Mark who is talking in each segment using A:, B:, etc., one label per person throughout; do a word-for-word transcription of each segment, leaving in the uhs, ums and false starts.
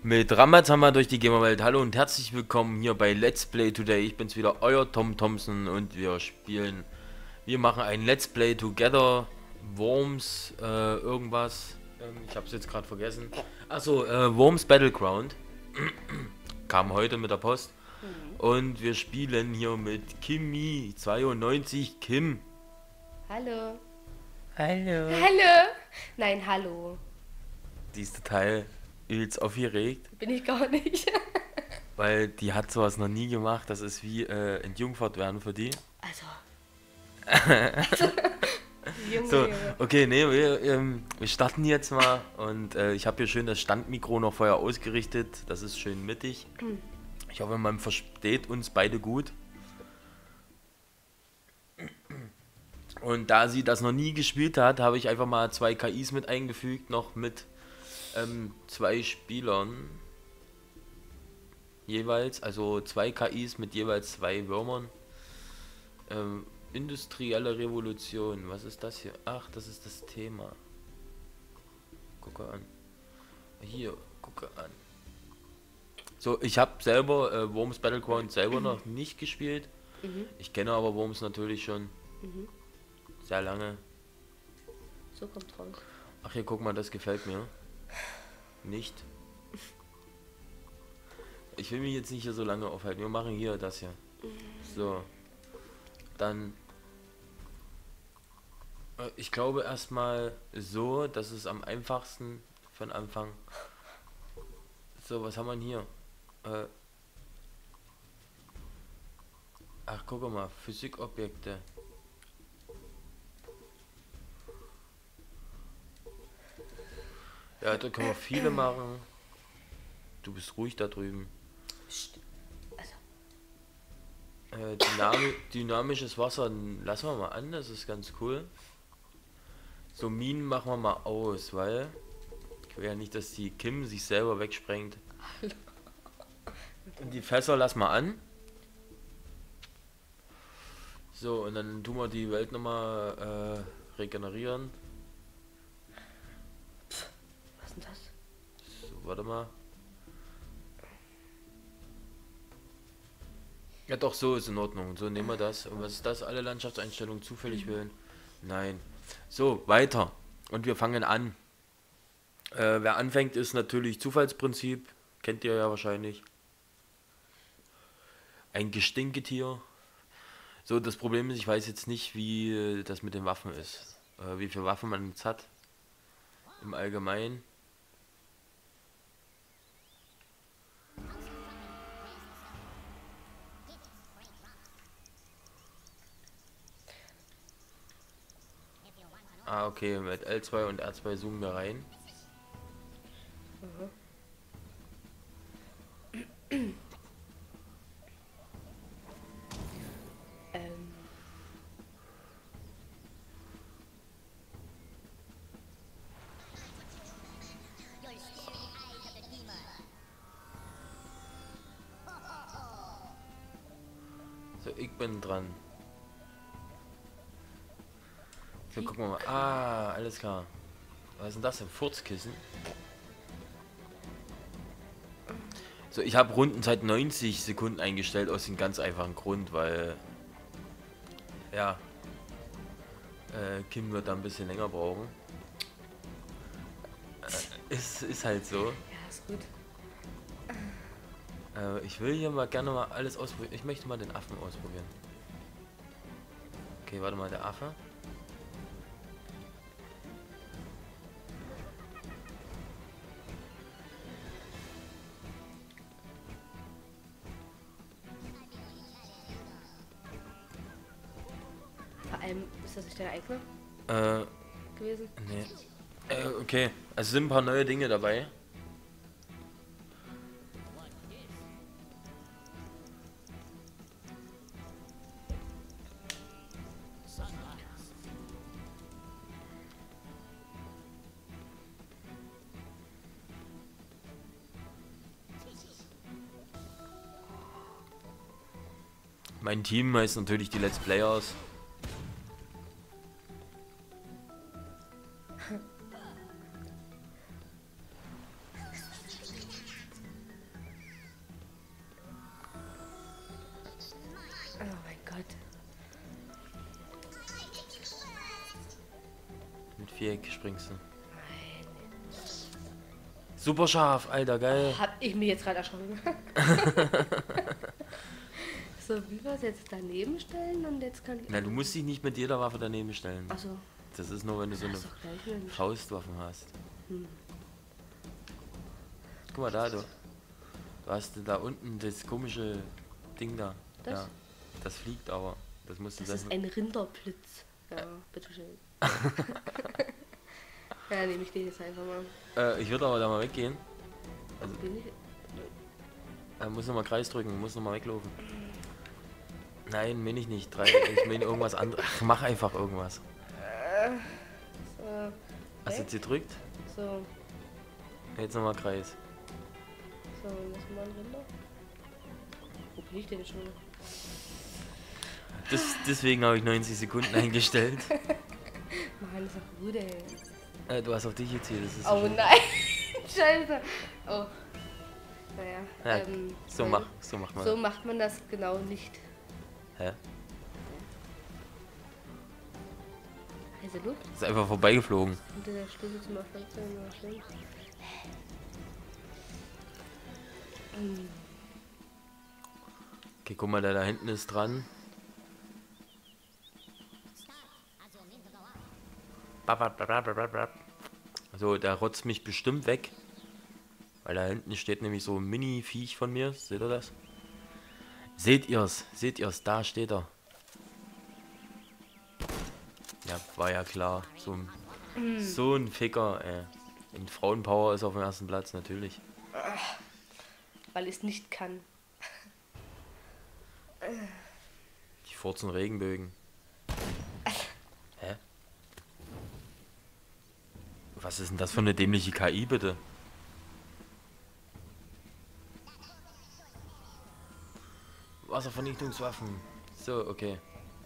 A: Mit Ramazamba durch die Gamerwelt. Hallo und herzlich willkommen hier bei Let's Play Today. Ich bin's wieder, euer Tom Thompson, und wir spielen, wir machen ein Let's Play Together, Worms, äh, irgendwas. Ähm, ich hab's jetzt gerade vergessen. Achso, äh, Worms Battleground. Kam heute mit der Post.
B: Mhm.
A: Und wir spielen hier mit Kimi zweiundneunzig. Kim.
B: Hallo.
A: Hallo.
B: Hallo. Nein, hallo.
A: Die ist total übelst aufgeregt.
B: Bin ich gar nicht.
A: Weil die hat sowas noch nie gemacht. Das ist wie äh, entjungfert werden für die.
B: Also. also Junge,
A: So,
B: Junge.
A: okay, nee, wir, ähm, wir starten jetzt mal. Und äh, ich habe hier schön das Standmikro noch vorher ausgerichtet. Das ist schön mittig. Ich hoffe, man versteht uns beide gut. Und da sie das noch nie gespielt hat, habe ich einfach mal zwei K Is mit eingefügt. Noch mit ähm, zwei Spielern. Jeweils, also zwei K Is mit jeweils zwei Würmern. Ähm, industrielle Revolution, was ist das hier? Ach, das ist das Thema. Gucke an. Hier, gucke an. So, ich habe selber äh, Worms Battleground selber noch nicht gespielt.
B: Mhm.
A: Ich kenne aber Worms natürlich schon
B: Mhm.
A: sehr lange.
B: So kommt raus.
A: Ach, hier, guck mal, das gefällt mir. Nicht. Ich will mich jetzt nicht hier so lange aufhalten. Wir machen hier das hier. So. Dann. Äh, ich glaube erstmal so, das ist am einfachsten von Anfang. So, was haben wir denn hier? Äh, ach, guck mal, Physikobjekte. Ja, da können wir viele machen. Du bist ruhig da drüben.
B: Psst. Also.
A: Äh, Dynami dynamisches Wasser lassen wir mal an, das ist ganz cool. So, Minen machen wir mal aus, weil ich will ja nicht, dass die Kim sich selber wegsprengt. Und die Fässer lassen wir an. So, und dann tun wir die Welt nochmal äh, regenerieren.
B: Was ist denn das?
A: So, warte mal. Ja doch, so ist in Ordnung. So nehmen wir das. Und was ist das? Alle Landschaftseinstellungen zufällig wählen? Nein. So, weiter. Und wir fangen an. Äh, wer anfängt, ist natürlich Zufallsprinzip. Kennt ihr ja wahrscheinlich. Ein Gestinketier. So, das Problem ist, ich weiß jetzt nicht, wie äh, das mit den Waffen ist. Äh, wie viele Waffen man jetzt hat. Im Allgemeinen. Ah, okay, mit L zwei und R zwei zoomen wir rein.
B: Mhm. ähm.
A: So, ich bin dran. So, gucken wir mal. Ah, alles klar. Was ist denn das? Ein Furzkissen? So, ich habe Rundenzeit neunzig Sekunden eingestellt aus dem ganz einfachen Grund, weil ja, äh, Kim wird da ein bisschen länger brauchen. Äh, ist, ist halt so.
B: Ja, ist gut.
A: Äh, ich will hier mal gerne mal alles ausprobieren. Ich möchte mal den Affen ausprobieren. Okay, warte mal, der Affe.
B: Vor allem, ist das nicht dein eigener
A: Äh,
B: gewesen?
A: nee. Äh, okay, also sind ein paar neue Dinge dabei. Mein Team heißt natürlich die Let's Players. Viereck springst du.
B: Nein.
A: Super scharf, Alter, geil.
B: Hab ich mir jetzt gerade erschrocken. So, wie war's jetzt daneben stellen und jetzt kann ich.
A: Na, du musst dich nicht mit jeder Waffe daneben stellen.
B: Achso.
A: Das ist nur, wenn du so eine
B: Achso, gleich Mensch.
A: Faustwaffen hast.
B: Hm.
A: Guck mal da, du. Du hast da unten das komische Ding da.
B: Das?
A: Ja. Das fliegt aber. Das musst du
B: Das ist
A: dann.
B: ein Rinderblitz. Ja, bitteschön. Ja, nehme ich den jetzt einfach mal.
A: Äh, ich würde aber da mal weggehen.
B: Also bin ich.
A: Er muss nochmal Kreis drücken, muss nochmal weglaufen. Nein, meine ich nicht. Drei, ich meine irgendwas anderes. Ach, mach einfach irgendwas.
B: So.
A: Hast du
B: Weg.
A: jetzt gedrückt?
B: So.
A: Jetzt nochmal Kreis.
B: So, was mal ein Rinder? Wo bin ich denn schon?
A: Das, deswegen habe ich neunzig Sekunden eingestellt.
B: Mann, ist doch gut, ey.
A: Äh, du hast auf dich jetzt hier. Das ist
B: Oh
A: schon-
B: nein! Scheiße! Oh. Naja.
A: Ja,
B: ähm,
A: so,
B: weil-
A: mach, so macht man
B: So
A: das.
B: macht man das genau nicht.
A: Hä?
B: Heiße Luft?
A: Ist einfach vorbeigeflogen.
B: Und der Schlüssel zum Erfolg sein, war schön. Hm.
A: Okay, guck mal, der da hinten ist dran. So, der rotzt mich bestimmt weg. Weil da hinten steht nämlich so ein Mini-Viech von mir. Seht ihr das? Seht ihr's? Seht ihr's? Da steht er. Ja, war ja klar. So ein, so ein Ficker, ey. Und Frauenpower ist auf dem ersten Platz, natürlich.
B: Weil es nicht kann.
A: Die furzen Regenbögen. Hä? Was ist denn das für eine dämliche K I, bitte? Wasservernichtungswaffen. So, okay.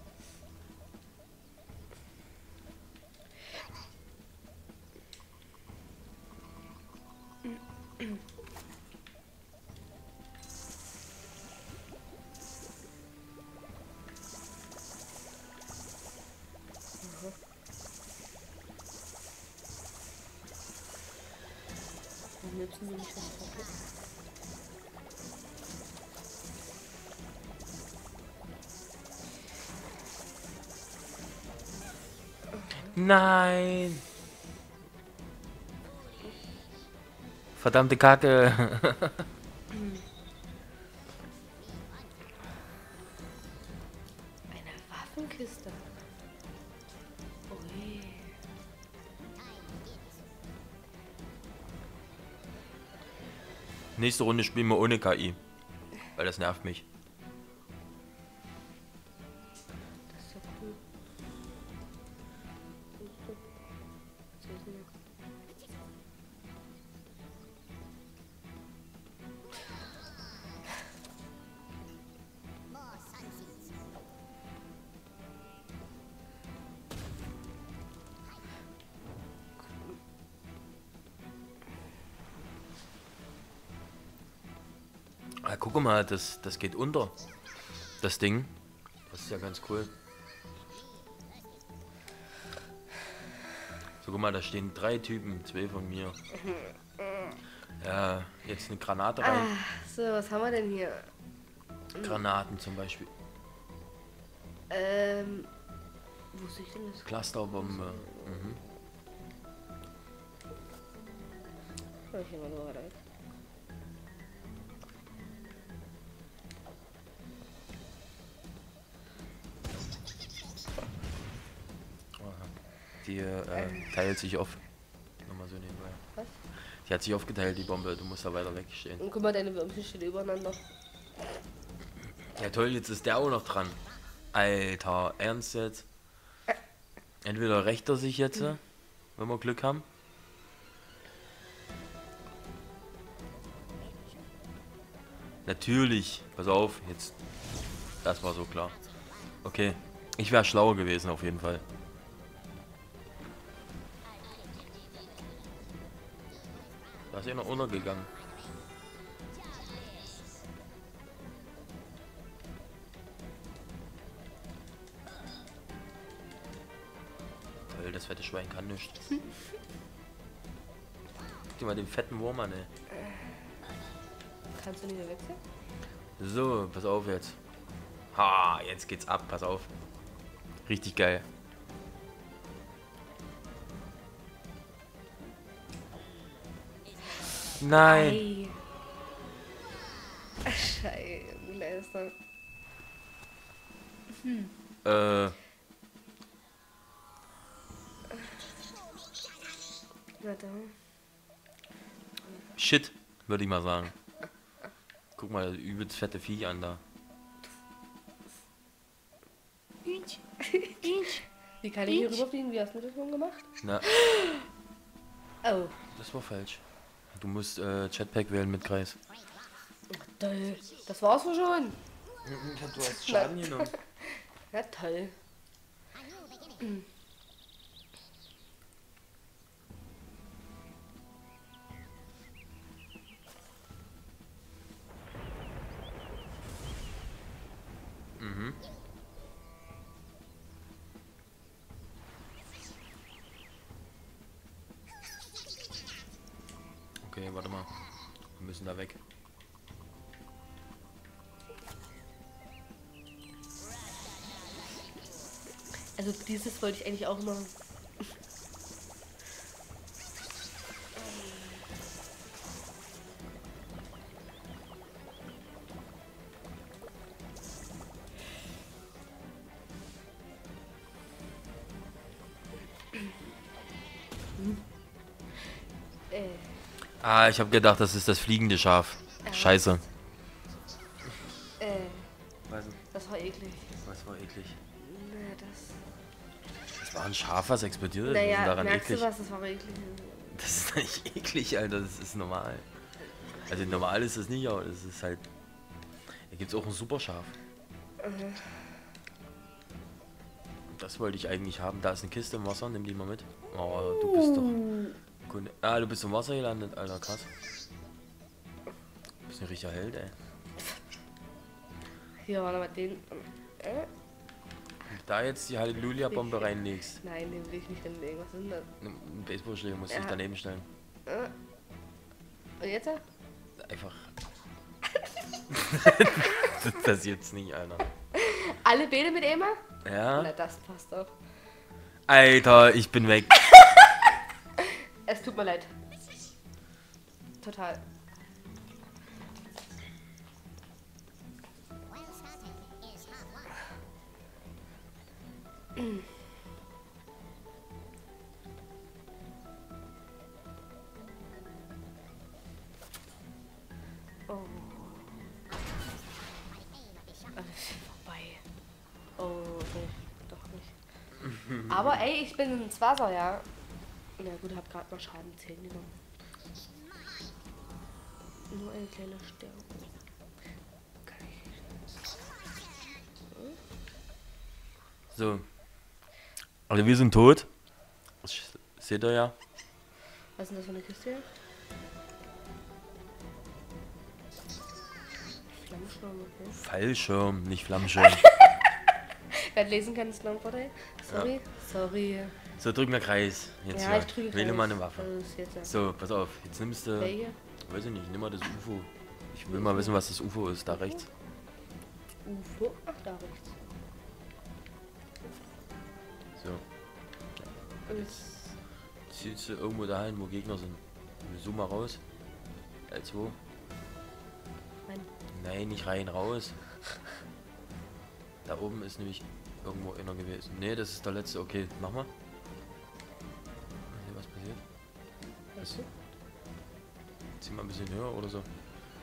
B: Dann nützen die nicht was kaputt.
A: Nein! Verdammte Kacke!
B: Eine Waffenkiste. Ui.
A: Nächste Runde spielen wir ohne K I. Weil das nervt mich.
B: Das ist ja cool. Was ist denn jetzt?
A: Ah, guck mal, das, das geht unter. Das Ding. Das ist ja ganz cool. So, guck mal, da stehen drei Typen, zwei von mir. Ja, jetzt eine Granate rein.
B: Ah, so, was haben wir denn hier?
A: Granaten zum Beispiel.
B: Ähm, wo sehe ich denn das?
A: Clusterbombe. Mhm.
B: Oh, ich nehme mal so weiter weg.
A: Die äh, teilt sich auf. Nochmal so nebenbei.
B: Was?
A: Die hat sich aufgeteilt, die Bombe. Du musst da weiter wegstehen.
B: Und guck mal, deine Würmchen stehen übereinander.
A: Ja toll, jetzt ist der auch noch dran. Alter, ernst jetzt? Entweder rächt er sich jetzt, wenn wir Glück haben. Natürlich. Pass auf, jetzt. Das war so klar. Okay. Ich wäre schlauer gewesen auf jeden Fall. Da ist ja noch untergegangen. Toll, das fette Schwein kann nichts. Guck dir mal den fetten Wurm an, ey.
B: Kannst du nicht mehr wechseln?
A: So, pass auf jetzt. Ha, jetzt geht's ab, pass auf. Richtig geil. Nein.
B: Ei. Scheiße. Hm.
A: Äh.
B: Warte.
A: Shit, würde ich mal sagen. Guck mal, das übelst fette Vieh an da.
B: Wie kann ich hier rüberfliegen? Wie hast du das schon gemacht?
A: Na,
B: Oh.
A: das war falsch. Du musst äh, Jetpack wählen mit Kreis.
B: Toll. Das war's wohl schon.
A: Du hast Schaden genommen.
B: Ja, toll.
A: Mhm. Okay, warte mal. Wir müssen da weg.
B: Also dieses wollte ich eigentlich auch machen. Äh,
A: Ah, ich habe gedacht, das ist das fliegende Schaf. Scheiße.
B: äh,
A: Was, denn?
B: das war eklig.
A: Was war eklig?
B: Na, das...
A: Das war ein Schaf, was explodiert ist. Was ist
B: Naja,
A: daran
B: merkst
A: eklig?
B: du was? Das war eklig.
A: Das ist nicht eklig, Alter. Das ist normal. Also normal ist es nicht, aber das ist halt... Hier gibt es auch ein Superschaf.
B: Mhm.
A: Das wollte ich eigentlich haben. Da ist eine Kiste im Wasser. Nimm die mal mit. Oh, du bist doch... Kunde. Ah, du bist im Wasser gelandet, Alter. Krass. Du bist ein richtiger Held, ey.
B: Hier war nochmal den... Äh?
A: Wenn du da jetzt die Halleluja-Bombe reinlegst.
B: Nein, den will ich nicht hinlegen. Was ist denn das?
A: Ein Baseballschläger musst du
B: Ja.
A: dich daneben stellen.
B: Äh? Und jetzt?
A: Einfach. Das passiert's nicht, Alter.
B: Alle Bälle mit Emma? Na,
A: Ja?
B: das passt doch.
A: Alter, ich bin weg.
B: Es tut mir leid. Total. Oh. Alles vorbei. Oh, nee, doch nicht. Aber ey, ich bin ins Wasser, ja. Na gut, hab gerade mal Schaden zehn genommen. Nur ein kleiner Stern. Kann ich nicht.
A: So. Also wir sind tot. Das seht ihr ja.
B: Was ist denn das für eine Kiste hier? Flammschirm, okay.
A: Fallschirm, nicht Flammenschirm.
B: Wer lesen kann, ist Longboard. Sorry. Sorry.
A: So, drück mal Kreis. Jetzt
B: Ja,
A: ja.
B: ich drücke
A: Wähle
B: Kreis.
A: mal eine Waffe.
B: Das ist jetzt ja.
A: So, pass auf. Jetzt nimmst du...
B: Welche?
A: Weiß ich nicht, nimm mal das U F O. Ich will mal wissen, was das U F O ist. Da rechts.
B: U F O? Ach, da rechts.
A: So.
B: Ist
A: Ziehst du irgendwo dahin, wo Gegner sind. Zoom mal raus. L zwei.
B: Nein.
A: Nein, nicht rein, raus. Da oben ist nämlich irgendwo einer gewesen. Ne, das ist der letzte. Okay, mach mal. Mal sehen, was passiert.
B: Weißt du?
A: Zieh mal ein bisschen höher oder so.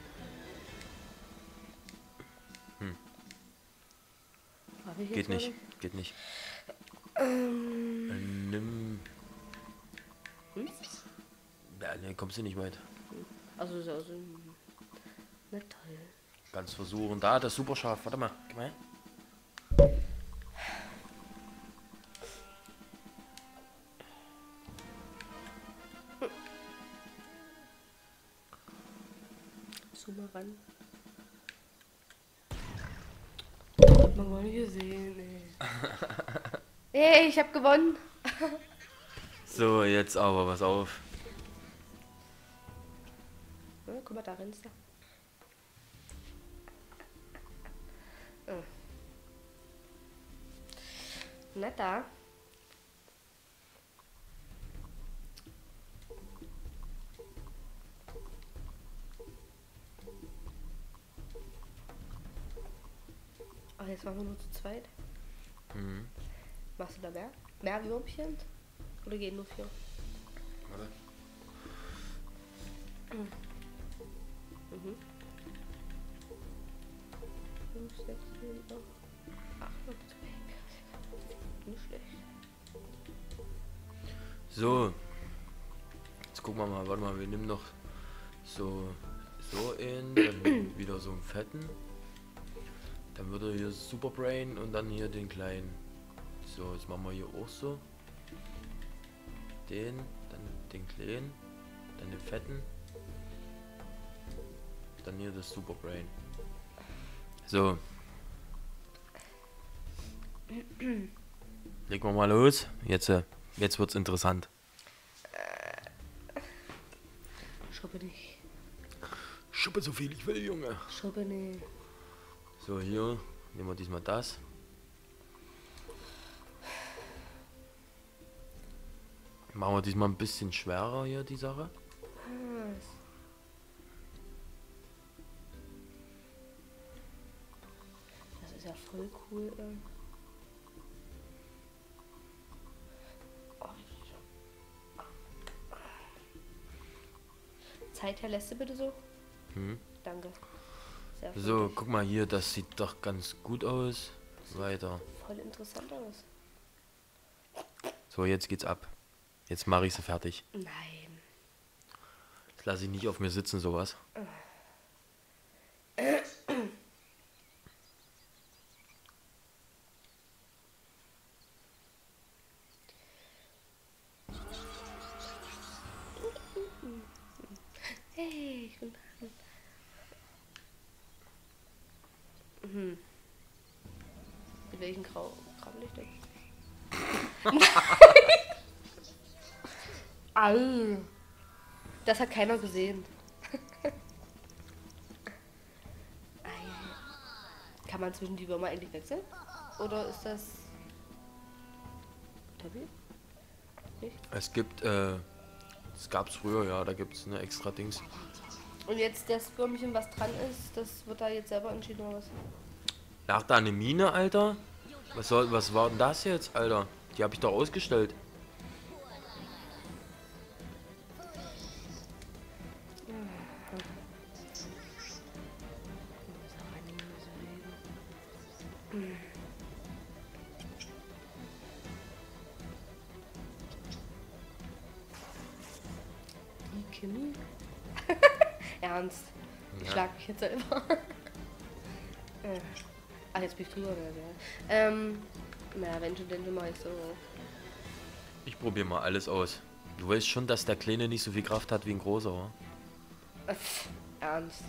B: Hab ich
A: Geht
B: jetzt
A: nicht.
B: gerade?
A: Geht nicht.
B: Ähm.
A: Äh, Nimm.
B: Hm?
A: Ja, ne, kommst du nicht weit.
B: Also, so, also. Na toll.
A: Ganz versuchen. Da, das super scharf. Warte mal. Gib mal her.
B: Zoom mal ran. Hat man gar nicht gesehen, ey. Hey, ich hab gewonnen.
A: So, jetzt aber, pass auf.
B: Ja, guck mal, da rennst du. Oh. Netter. Oh, jetzt machen wir nur zu zweit.
A: Mhm.
B: Machst du da mehr? Mehr Würmchen? Oder gehen nur vier?
A: Warte.
B: Mhm. Mhm. fünf, sechs, sieben, acht, neun, zwei. Nicht schlecht.
A: So. Jetzt gucken wir mal, warte mal, wir nehmen noch so so einen, dann wieder so einen fetten. Dann würde hier Super Brain und dann hier den kleinen. So, jetzt machen wir hier auch so. Den, dann den kleinen, dann den fetten. Dann hier das Super Brain. So. Legen wir mal los. Jetzt, äh, jetzt wird's interessant.
B: Schuppe nicht.
A: Schuppe so viel ich will, Junge.
B: Schuppe nicht.
A: So, hier nehmen wir diesmal das. Machen wir diesmal ein bisschen schwerer hier die Sache.
B: Was? Das ist ja voll cool. Ähm. Oh. Zeitherr, lässt du bitte so?
A: Hm.
B: Danke. Sehr
A: So,
B: freundlich.
A: guck mal hier, das sieht doch ganz gut aus. Weiter.
B: Voll interessant aus.
A: So, jetzt geht's ab. Jetzt mache ich sie fertig.
B: Nein.
A: Das lasse ich nicht auf mir sitzen, sowas.
B: Hey, ich bin da. Mhm. Mit welchen Grau krabbel ich denn? Au. Das hat keiner gesehen. Ei. Kann man zwischen die Würmer eigentlich wechseln? Oder ist das... Tabi? Nicht?
A: Es gibt, äh, das gab's früher, ja, da gibt's eine extra Dings.
B: Und jetzt das Würmchen, was dran ist, das wird da jetzt selber entschieden oder was?
A: Lag da eine Mine, Alter? Was soll, was war denn das jetzt, Alter? Die habe ich doch ausgestellt.
B: Die Kimi? Ernst? Ich
A: Ja.
B: schlag mich jetzt selber. Äh. Ach, jetzt bin ich drüber. Ja. Ähm, na, wenn schon, dann mach ich so.
A: Ich probiere mal alles aus. Du weißt schon, dass der Kleine nicht so viel Kraft hat wie ein großer, oder?
B: Äh, Ernst?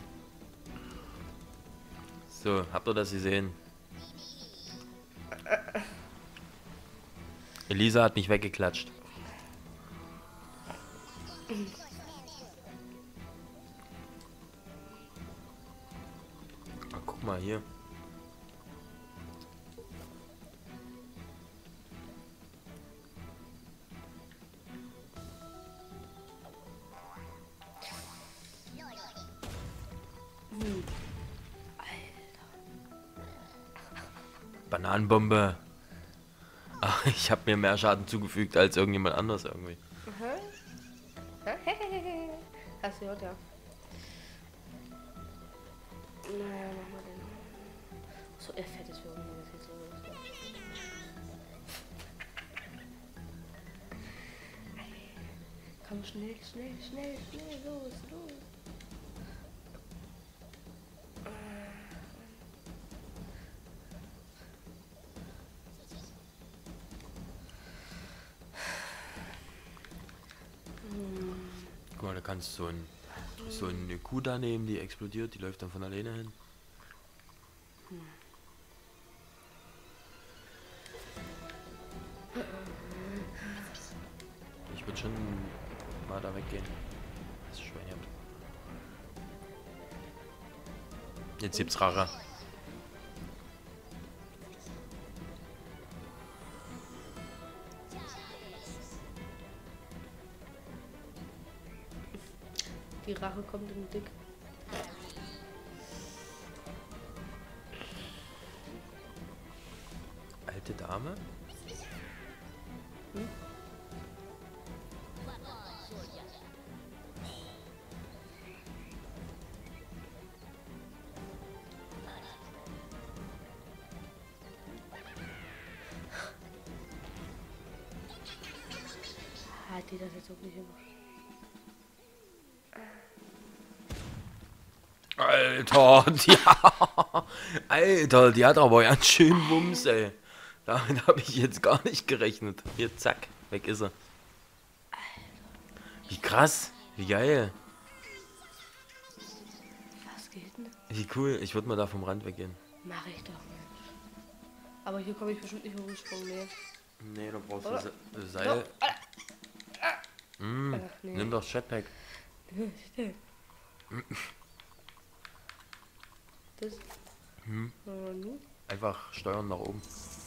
A: So, habt ihr das gesehen? Elisa hat mich weggeklatscht. Ah, guck mal hier.
B: Hm.
A: Bananenbombe. Ach, ich habe mir mehr Schaden zugefügt als irgendjemand anders irgendwie.
B: Aha. Hast du gehört, ja. Naja, machen wir denn. So, er fährt jetzt für uns, was jetzt los ist. Komm, schnell, schnell, schnell, schnell, los, los.
A: Guck mal, da kannst du so, ein, so eine Kuh da nehmen, die explodiert, die läuft dann von alleine hin. Ich wird schon mal da weggehen. Das Schwein hier. Jetzt gibt's Rache.
B: Die Rache kommt in dick.
A: Alte Dame?
B: Hm? Hat die das jetzt auch nicht gemacht?
A: Alter, die, Alter, die hat aber ganz schön Wumms, ey. Damit habe ich jetzt gar nicht gerechnet. Hier, zack, weg ist er. Wie krass, wie geil.
B: Was geht denn?
A: Wie cool, ich würde mal da vom Rand weggehen.
B: Mach ich doch, Mensch. Aber hier komme ich bestimmt nicht hochgesprungen, nee.
A: Nee, du brauchst
B: Oder?
A: Se Seil.
B: No.
A: Mm,
B: Ach, nee.
A: Nimm doch Jetpack.
B: Das.
A: Hm.
B: Oh, nu.
A: Einfach steuern nach oben.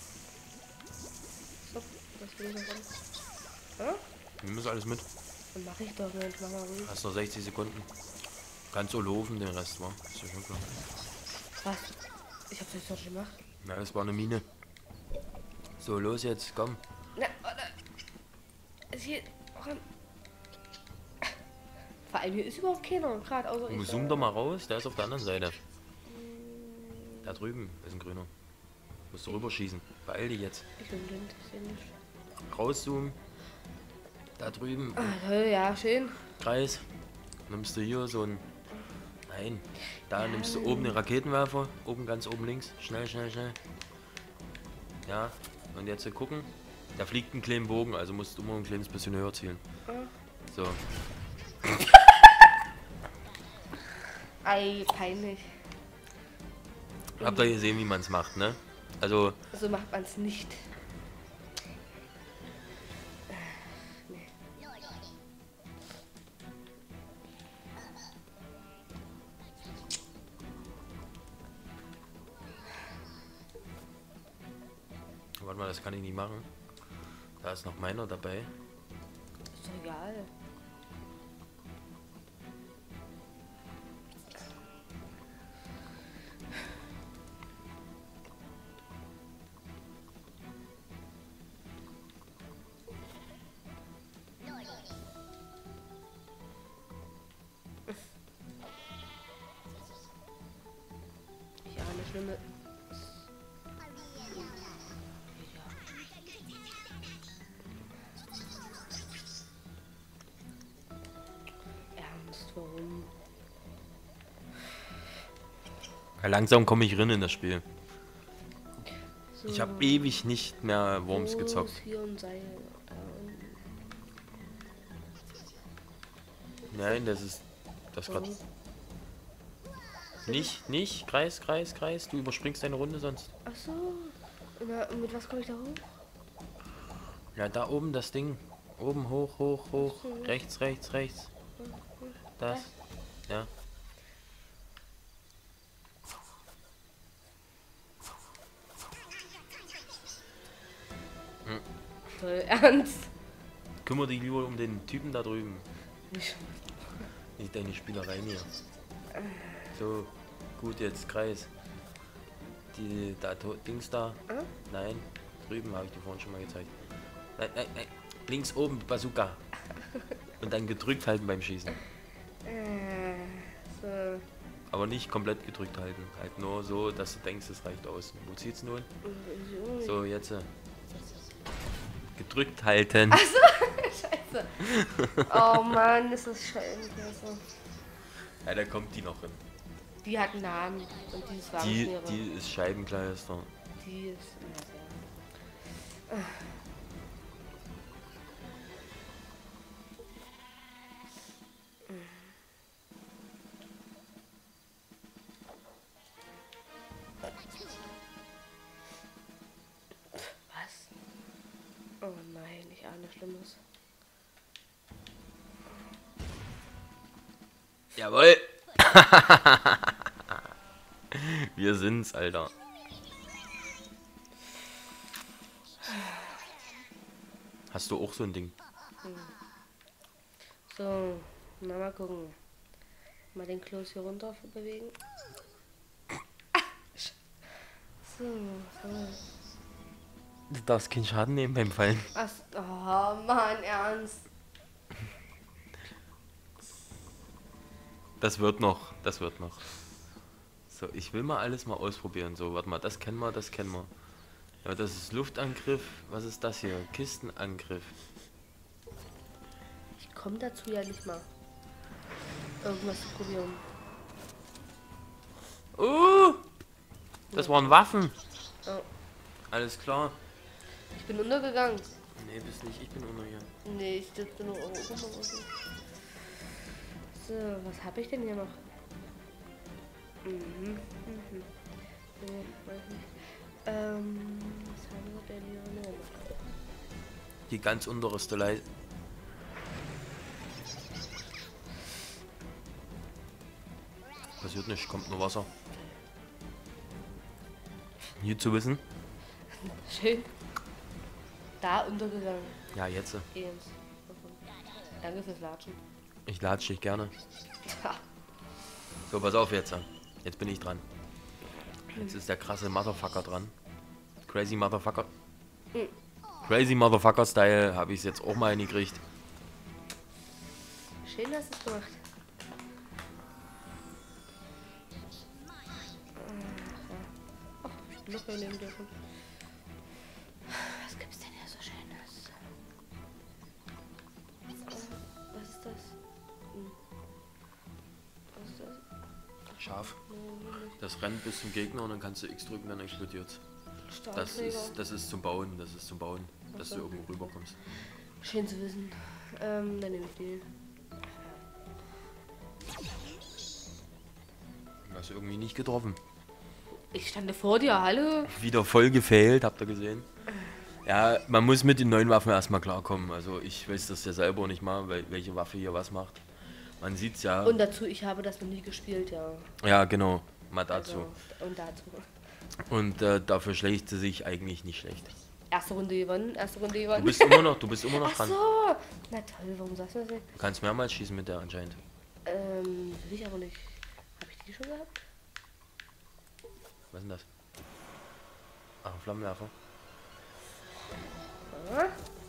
B: Stopp, das will ich noch ran. Ja?
A: Nimm das alles mit.
B: Dann mach ich doch, Mensch, mach mal ruhig.
A: Hast noch sechzig Sekunden. Kannst du laufen, den Rest war. Ist ja schon klar.
B: Was? Ich hab's jetzt doch schon gemacht.
A: Na, das war eine Mine. So, los jetzt, komm.
B: Na, warte. Ist hier ran. Vor allem hier ist überhaupt keiner, gerade außer ich.
A: Zoom doch mal raus, der ist auf der anderen Seite. Da drüben ist ein grüner. Musst du rüberschießen. Beeil dich jetzt.
B: Ich bin blind, ich seh nicht.
A: Rauszoomen. Da drüben.
B: Ah, toll, ja, schön.
A: Kreis. Nimmst du hier so ein. Nein. Da
B: Ja.
A: nimmst du oben den Raketenwerfer. Oben, ganz oben links. Schnell, schnell, schnell. Ja. Und jetzt hier gucken. Da fliegt ein kleiner Bogen, also musst du immer ein kleines bisschen höher zielen.
B: Ja.
A: So.
B: Ei, peinlich.
A: Habt ihr gesehen, wie man es macht, ne? Also,
B: So macht man's nicht. Nee.
A: warte mal, das kann ich nicht machen. Da ist noch meiner dabei.
B: Ist doch egal. Ja, eine schlimme. Ernst, warum?
A: Ja, langsam komme ich rein in das Spiel.
B: So,
A: Ich habe ewig nicht mehr Worms
B: wo
A: gezockt.
B: ist hier ein Seil? Da unten.
A: Nein, das ist. Das gerade.
B: Warum?
A: Nicht, nicht. Kreis, Kreis, Kreis. Du überspringst deine Runde sonst.
B: Ach so. Na, und mit was komme ich da hoch?
A: Ja, da oben das Ding. Oben hoch, hoch, hoch.
B: So.
A: Rechts, rechts, rechts. Das. Ja.
B: Toll, ernst?
A: Kümmere dich lieber um den Typen da drüben.
B: Nicht.
A: Nicht deine Spielereien hier. So, gut, jetzt Kreis. Die da to- Dings da.
B: Hm?
A: Nein, drüben habe ich dir vorhin schon mal gezeigt. Nein, nein, nein. Links oben, Bazooka. Und dann gedrückt halten beim Schießen.
B: Äh, so.
A: Aber nicht komplett gedrückt halten. Halt nur so, dass du denkst, es reicht aus. Wo zieht's nun?
B: So.
A: So, jetzt. äh, Gedrückt halten.
B: Scheiße. Oh Mann, ist das scheiße.
A: Ja, da kommt die noch hin.
B: Die hat einen Namen und dieses war
A: Die, die ist Scheibenkleister.
B: Die ist. Na, ja. Was? Oh nein, ich ahne Schlimmes.
A: Jawohl. Wir sind's, Alter. Hast du auch so ein Ding?
B: So, na mal gucken. Mal den Kloß hier runter bewegen. So, so.
A: Du darfst keinen Schaden nehmen beim Fallen.
B: Ach, oh Mann, ernst.
A: Das wird noch, das wird noch. So, ich will mal alles mal ausprobieren. So, warte mal, das kennen wir, das kennen wir. Ja, das ist Luftangriff. Was ist das hier? Kistenangriff.
B: Ich komme dazu ja nicht mal, irgendwas zu probieren.
A: Uh! Das waren Waffen.
B: Oh,
A: Alles klar.
B: ich bin untergegangen.
A: Nee, bist nicht, ich bin unter hier.
B: Nee, ich sitze nur oben. So, was habe ich denn hier noch? Mhm. Mhm. Nee, weiß nicht. Ähm, was haben wir denn hier noch?
A: Die ganz unterste Leid. Passiert nicht, kommt nur Wasser. Hier zu wissen.
B: Schön. Da untergegangen.
A: Ja, jetzt.
B: Ems. Danke fürs Latschen.
A: Ich latsche dich gerne. So, pass auf jetzt. Jetzt bin ich dran. Jetzt ist der krasse Motherfucker dran. Crazy Motherfucker.
B: Mhm.
A: Crazy Motherfucker Style habe ich es jetzt auch mal hingekriegt.
B: Schön, dass du es gemacht. Ach, ich muss mal nehmen dürfen. Was gibt's denn hier so Schönes? Was ist das? Hm. Was ist das?
A: Scharf.
B: Nee, nicht.
A: Das rennt bis zum Gegner und dann kannst du X drücken, dann explodiert. Das
B: Stahlträger.
A: ist, das ist zum Bauen, das ist zum Bauen, dass du irgendwo rüberkommst.
B: Schön zu wissen. Ähm, dann nehme ich die.
A: Hast du irgendwie nicht getroffen.
B: Ich stande vor dir, hallo?
A: Wieder voll gefailt, habt ihr gesehen? Ja, man muss mit den neuen Waffen erstmal klarkommen. Also ich weiß das ja selber nicht mal, wel- welche Waffe hier was macht. Man sieht's ja.
B: Und dazu, ich habe das noch nie gespielt, ja.
A: Ja, genau. Mal dazu.
B: Also, und dazu.
A: Und äh, dafür schlägt sie sich eigentlich nicht schlecht.
B: Erste Runde gewonnen, erste Runde
A: Du
B: gewonnen.
A: bist immer noch, du bist immer noch
B: Ach
A: dran.
B: so! Na toll, warum sagst du das nicht?
A: Du kannst mehrmals schießen mit der anscheinend.
B: Ähm, will ich aber nicht. Habe ich die schon gehabt?
A: Was ist denn das? Ach, ein Flammenwerfer.
B: Ah,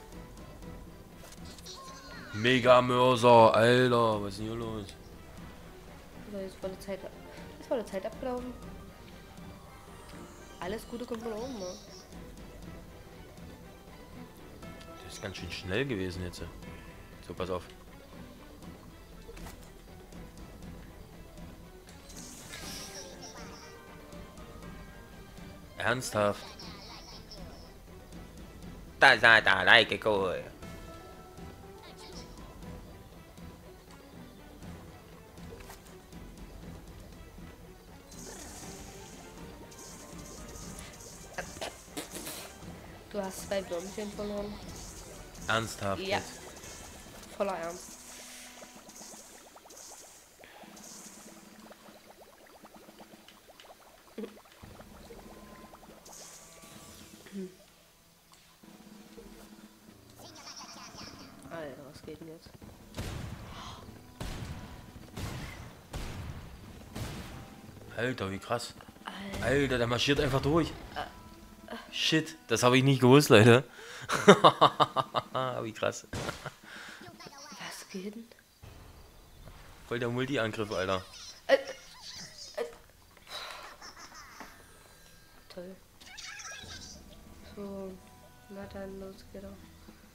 A: Mega Mörser, Alter, was ist denn hier los?
B: so, jetzt war die Zeit, jetzt war die Zeit abgelaufen. Alles Gute kommt von oben, ne?
A: Das ist ganz schön schnell gewesen jetzt. So, pass auf. Ernsthaft? Da, da, da, like, cool.
B: Du hast zwei Würmchen verloren.
A: Ernsthaft
B: Ja.
A: jetzt?
B: Voller Ernst. Alter, was geht denn jetzt?
A: Alter, wie krass.
B: Alter.
A: Alter, der marschiert einfach durch. Shit, das habe ich nicht gewusst, Leute. Wie krass.
B: Was geht denn?
A: Voll der Multi-Angriff, Alter.
B: Äh, äh. Toll. So, na dann, los geht er.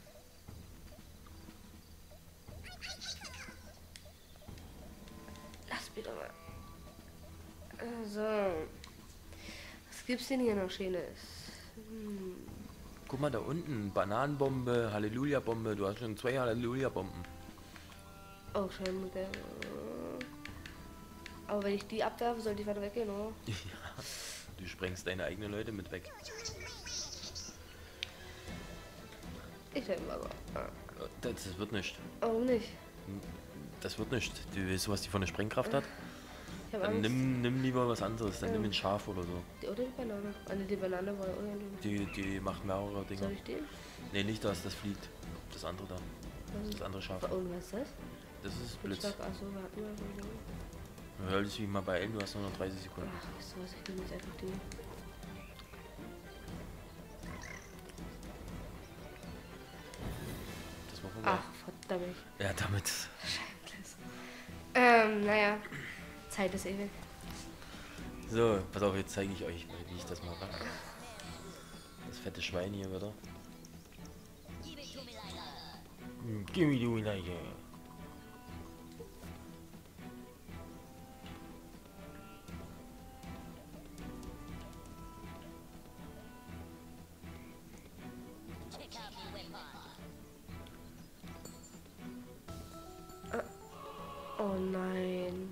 B: Lass wieder mal. So. Was gibt's denn hier noch Schönes? Hm.
A: Guck mal da unten, Bananenbombe, Halleluja-Bombe. Du hast schon zwei Halleluja-Bomben.
B: Oh, Scheinmodell. Aber wenn ich die abwerfe, soll die weiter weggehen, oder?
A: Ja, du sprengst deine eigenen Leute mit weg.
B: Ich denke mal so. Ah.
A: Das, das wird nicht.
B: Warum nicht?
A: Das das wird nicht. Du weißt, was die für eine Sprengkraft hat?
B: Ich hab
A: Dann
B: Angst.
A: nimm, nimm lieber was anderes. Dann
B: Ja.
A: nimm ein Schaf oder so.
B: Die, oder die Banane. Eine, die Banane war oder die.
A: Die, die macht mehrere Dinge.
B: Soll ich den?
A: Nee, nicht das, das fliegt. Das andere da.
B: Was
A: Das andere Schaf.
B: Und was ist das?
A: Das ist Blitz.
B: Blitzschlag, achso, warten wir.
A: Hör dich wie mal bei Ellen, du hast nur noch dreißig Sekunden.
B: Ach, weißt du was, ich nehme jetzt einfach die.
A: Das war vorbei.
B: Ach, verdammt.
A: Ja, damit.
B: Scheiße. Ähm, naja. Zeit ist ewig.
A: So, pass auf, jetzt zeige ich euch, wie ich das mache. Das fette Schwein hier wieder. Hm, Give me the winner here.
B: Oh nein.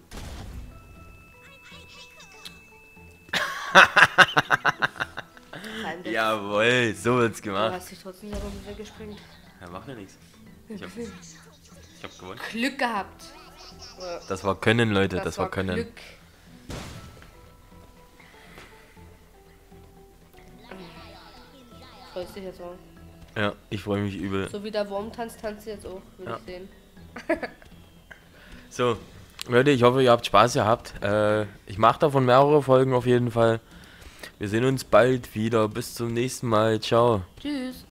A: Jawohl, so wird's
B: Du
A: gemacht.
B: hast dich trotzdem selber mit weggesprengt.
A: Ja, macht ja nichts. Ich hab, ich hab gewonnen.
B: Glück gehabt.
A: Das war Können, Leute, das, war Können.
B: Glück. Freust dich jetzt auch.
A: Ja, ich freue mich übel.
B: So wie der Wurm tanzt, tanzt du jetzt auch, will
A: Ja.
B: ich sehen.
A: So, Leute, ich hoffe, ihr habt Spaß gehabt. Äh, ich mache davon mehrere Folgen auf jeden Fall. Wir sehen uns bald wieder. Bis zum nächsten Mal. Ciao.
B: Tschüss.